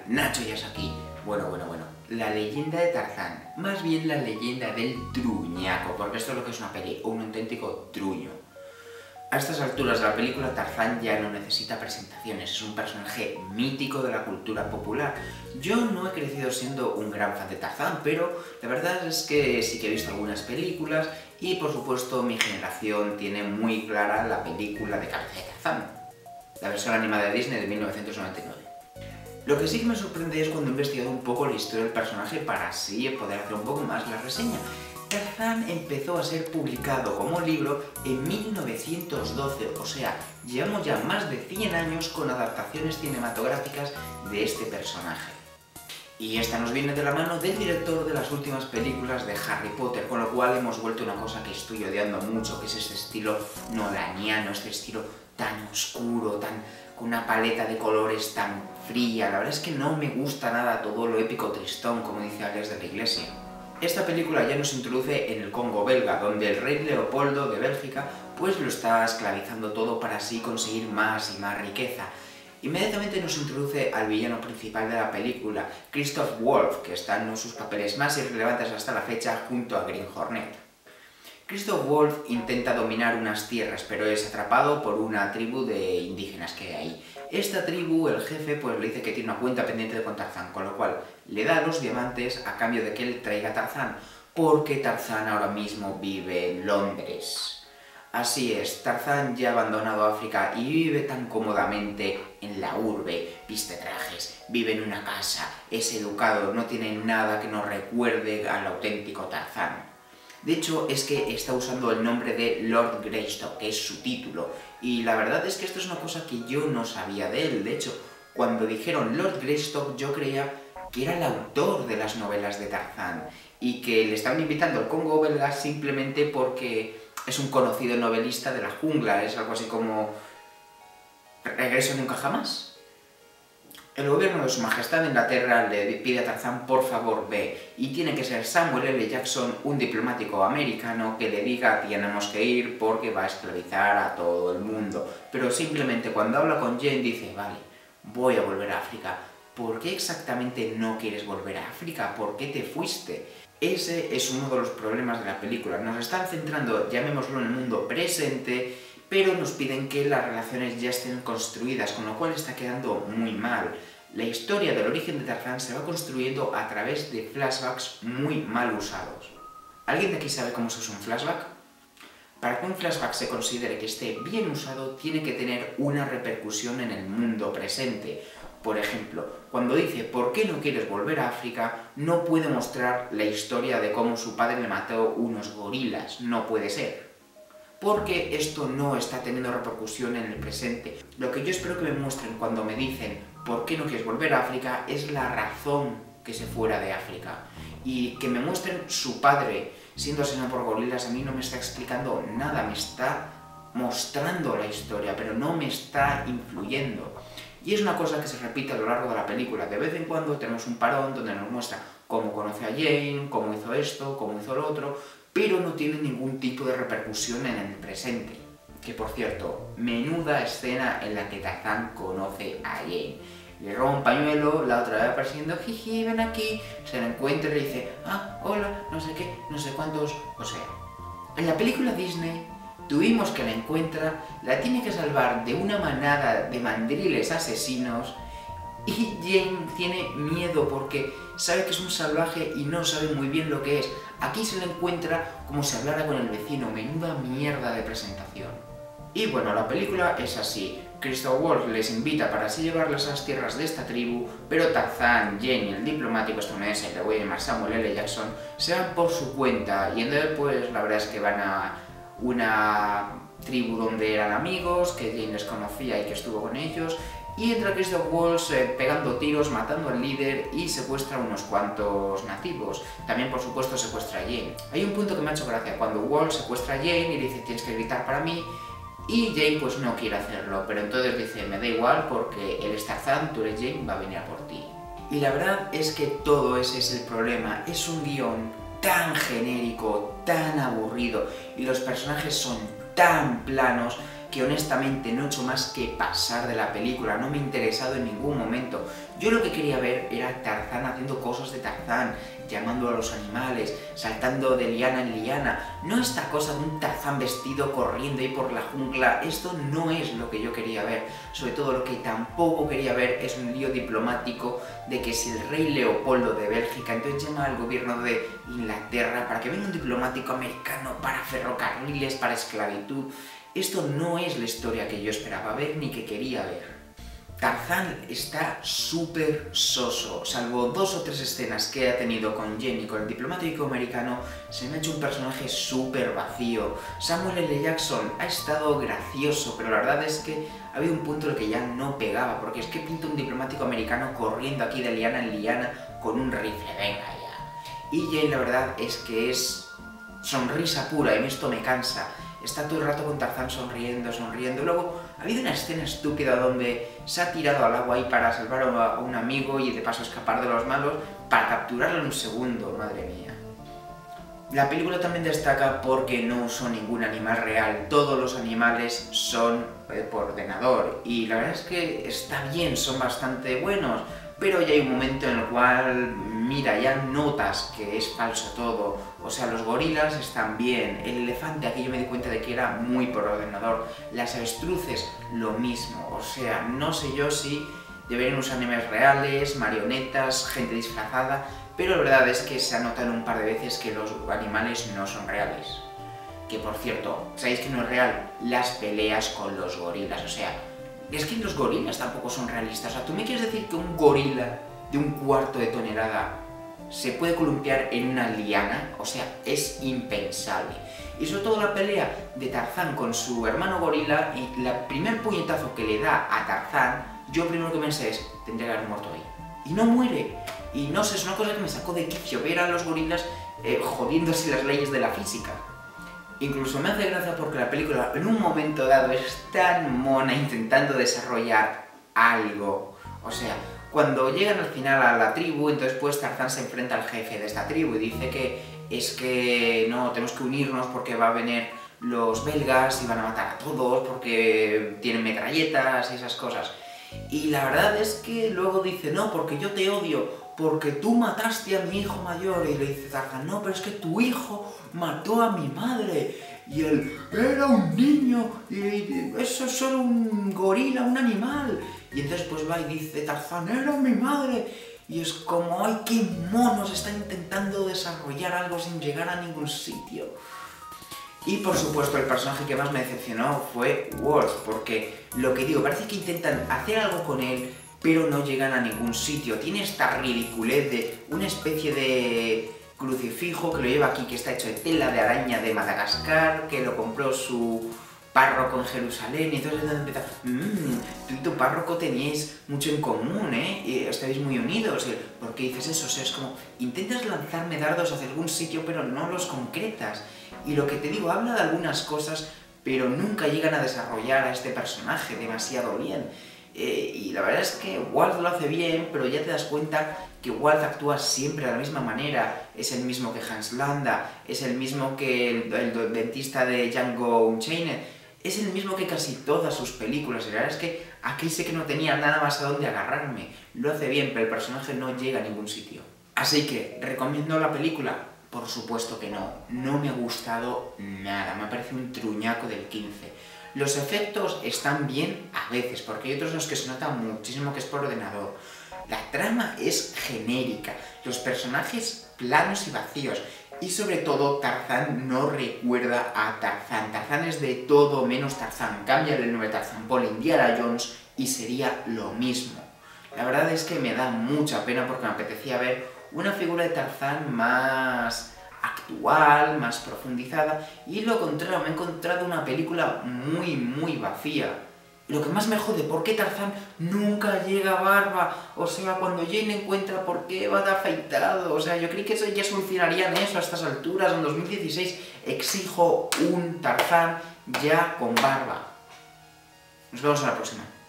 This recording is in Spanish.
Nacho ya es aquí. Bueno. La leyenda de Tarzán. Más bien la leyenda del truñaco, porque esto es lo que es una peli, un auténtico truño. A estas alturas de la película, Tarzán ya no necesita presentaciones, es un personaje mítico de la cultura popular. Yo no he crecido siendo un gran fan de Tarzán, pero la verdad es que sí que he visto algunas películas y por supuesto mi generación tiene muy clara la película de Cabeza de Tarzán, la versión animada de Disney de 1999. Lo que sí que me sorprende es cuando he investigado un poco la historia del personaje para así poder hacer un poco más la reseña. Tarzán empezó a ser publicado como libro en 1912, o sea, llevamos ya más de 100 años con adaptaciones cinematográficas de este personaje. Y esta nos viene de la mano del director de las últimas películas de Harry Potter, con lo cual hemos vuelto a una cosa que estoy odiando mucho, que es este estilo nolaniano, este estilo tan oscuro, con una paleta de colores tan fría. La verdad es que no me gusta nada todo lo épico tristón, como dice Alex de la Iglesia. Esta película ya nos introduce en el Congo belga, donde el rey Leopoldo de Bélgica pues lo está esclavizando todo para así conseguir más y más riqueza. Inmediatamente nos introduce al villano principal de la película, Christoph Wolf, que está en uno de sus papeles más irrelevantes hasta la fecha junto a Green Hornet. Christoph Wolf intenta dominar unas tierras, pero es atrapado por una tribu de indígenas que hay ahí. Esta tribu, el jefe, pues le dice que tiene una cuenta pendiente con Tarzán, con lo cual le da los diamantes a cambio de que él traiga a Tarzán, porque Tarzán ahora mismo vive en Londres. Así es, Tarzán ya ha abandonado África y vive tan cómodamente en la urbe, viste trajes, vive en una casa, es educado, no tiene nada que nos recuerde al auténtico Tarzán. De hecho, es que está usando el nombre de Lord Greystock, que es su título, y la verdad es que esto es una cosa que yo no sabía de él. De hecho, cuando dijeron Lord Greystock yo creía que era el autor de las novelas de Tarzán, y que le estaban invitando al Congo belga simplemente porque es un conocido novelista de la jungla, es algo así como Regreso nunca jamás. El gobierno de su majestad de Inglaterra le pide a Tarzán por favor ve, y tiene que ser Samuel L. Jackson, un diplomático americano, que le diga tenemos que ir porque va a esclavizar a todo el mundo. Pero simplemente cuando habla con Jane dice vale, voy a volver a África. ¿Por qué exactamente no quieres volver a África? ¿Por qué te fuiste? Ese es uno de los problemas de la película. Nos están centrando, llamémoslo, en el mundo presente, pero nos piden que las relaciones ya estén construidas, con lo cual está quedando muy mal. La historia del origen de Tarzán se va construyendo a través de flashbacks muy mal usados. ¿Alguien de aquí sabe cómo se usa un flashback? Para que un flashback se considere que esté bien usado, tiene que tener una repercusión en el mundo presente. Por ejemplo, cuando dice ¿por qué no quieres volver a África?, no puede mostrar la historia de cómo su padre le mató unos gorilas, no puede ser. Porque esto no está teniendo repercusión en el presente. Lo que yo espero que me muestren cuando me dicen ¿por qué no quieres volver a África?, es la razón que se fuera de África. Y que me muestren su padre siendo asesinado por gorilas. A mí no me está explicando nada, me está mostrando la historia, pero no me está influyendo. Y es una cosa que se repite a lo largo de la película. De vez en cuando tenemos un parón donde nos muestra cómo conoce a Jane, cómo hizo esto, cómo hizo lo otro, pero no tiene ningún tipo de repercusión en el presente. Que por cierto, menuda escena en la que Tarzán conoce a Jane. Le roba un pañuelo, la otra vez persiguiendo, jiji, ven aquí, se la encuentra y le dice, ah, hola, no sé qué, no sé cuántos, o sea. En la película Disney tuvimos que la encuentra, la tiene que salvar de una manada de mandriles asesinos y Jane tiene miedo porque sabe que es un salvaje y no sabe muy bien lo que es. Aquí se la encuentra como si hablara con el vecino, menuda mierda de presentación. Y bueno, la película es así. Christoph Wolf les invita para así llevarles a las tierras de esta tribu, pero Tarzán, Jane y el diplomático estadounidense, le voy a llamar Samuel L. Jackson, se van por su cuenta y entonces pues la verdad es que van a una tribu donde eran amigos, que Jane les conocía y que estuvo con ellos, y entra Christoph Waltz pegando tiros, matando al líder y secuestra a unos cuantos nativos. También, por supuesto, secuestra a Jane. Hay un punto que me ha hecho gracia, cuando Waltz secuestra a Jane y le dice tienes que gritar para mí, y Jane pues no quiere hacerlo, pero entonces dice me da igual porque él es Tarzán, tú eres Jane, va a venir a por ti. Y la verdad es que todo ese es el problema, es un guión tan genérico, tan aburrido, y los personajes son tan planos que honestamente no he hecho más que pasar de la película, no me ha interesado en ningún momento. Yo lo que quería ver era Tarzán haciendo cosas de Tarzán, llamando a los animales, saltando de liana en liana. No esta cosa de un Tarzán vestido corriendo ahí por la jungla. Esto no es lo que yo quería ver. Sobre todo lo que tampoco quería ver es un lío diplomático de que si el rey Leopoldo de Bélgica entonces llama al gobierno de Inglaterra para que venga un diplomático americano para ferrocarriles, para esclavitud. Esto no es la historia que yo esperaba ver ni que quería ver. Tarzán está súper soso, salvo 2 o 3 escenas que ha tenido con Jenny, con el diplomático americano, se me ha hecho un personaje súper vacío. Samuel L. Jackson ha estado gracioso, pero la verdad es que ha habido un punto en el que ya no pegaba, porque es que pinta un diplomático americano corriendo aquí de liana en liana con un rifle, venga ya. Y Jane la verdad es que es sonrisa pura, y a mí esto me cansa. Está todo el rato con Tarzán sonriendo, sonriendo. Luego ha habido una escena estúpida donde se ha tirado al agua ahí para salvar a un amigo y de paso escapar de los malos para capturarlo en un segundo, madre mía. La película también destaca porque no usó ningún animal real, todos los animales son por ordenador y la verdad es que está bien, son bastante buenos, pero ya hay un momento en el cual, mira, ya notas que es falso todo. O sea, los gorilas están bien, el elefante aquí yo me di cuenta de que era muy por ordenador, las avestruces lo mismo, o sea, no sé yo si deberían usar animales reales, marionetas, gente disfrazada, pero la verdad es que se ha notado un par de veces que los animales no son reales. Que por cierto, ¿sabéis que no es real? Las peleas con los gorilas, o sea, es que los gorilas tampoco son realistas. O sea, ¿tú me quieres decir que un gorila de 1/4 de tonelada se puede columpiar en una liana? O sea, es impensable. Y sobre todo la pelea de Tarzán con su hermano gorila y el primer puñetazo que le da a Tarzán, yo primero que pensé es, tendría que haber muerto ahí. Y no muere. Y no sé, es una cosa que me sacó de quicio ver a los gorilas jodiéndose las leyes de la física. Incluso me hace gracia porque la película en un momento dado es tan mona intentando desarrollar algo. O sea, cuando llegan al final a la tribu, entonces pues Tarzán se enfrenta al jefe de esta tribu y dice que es que no, tenemos que unirnos porque va a venir los belgas y van a matar a todos porque tienen metralletas y esas cosas. Y la verdad es que luego dice, no, porque yo te odio, porque tú mataste a mi hijo mayor. Y le dice Tarzán, no, pero es que tu hijo mató a mi madre. Y él, era un niño, y eso es solo un gorila, un animal. Y entonces pues va y dice Tarzán, era mi madre. Y es como, ay, qué monos, están intentando desarrollar algo sin llegar a ningún sitio. Y por supuesto el personaje que más me decepcionó fue Wolf, porque lo que digo, parece que intentan hacer algo con él, pero no llegan a ningún sitio. Tiene esta ridiculez de una especie de crucifijo que lo lleva aquí, que está hecho de tela de araña de Madagascar, que lo compró su párroco en Jerusalén, y entonces empieza, tú y tu párroco teníais mucho en común, y estáis muy unidos. ¿Por qué dices eso? O sea, es como, intentas lanzarme dardos hacia algún sitio, pero no los concretas. Y lo que te digo, habla de algunas cosas, pero nunca llegan a desarrollar a este personaje demasiado bien. Y la verdad es que Walt lo hace bien, pero ya te das cuenta que Walt actúa siempre de la misma manera. Es el mismo que Hans Landa, es el mismo que el dentista de Django Unchained, es el mismo que casi todas sus películas. Y la verdad es que aquí sé que no tenía nada más a dónde agarrarme. Lo hace bien, pero el personaje no llega a ningún sitio. Así que, ¿recomiendo la película? Por supuesto que no. No me ha gustado nada, me ha parecido un truñaco del 15. Los efectos están bien a veces, porque hay otros en los que se nota muchísimo que es por ordenador. La trama es genérica, los personajes planos y vacíos, y sobre todo Tarzán no recuerda a Tarzán. Tarzán es de todo menos Tarzán. Cámbiale el nombre de Tarzán, ponle Indiana Jones y sería lo mismo. La verdad es que me da mucha pena porque me apetecía ver una figura de Tarzán más actual, más profundizada, y lo contrario, me he encontrado una película muy vacía. Lo que más me jode, ¿por qué Tarzán nunca llega a barba? O sea, cuando Jane encuentra por qué va de afeitado, o sea, yo creí que eso ya solucionarían eso a estas alturas, en 2016 exijo un Tarzán ya con barba. Nos vemos en la próxima.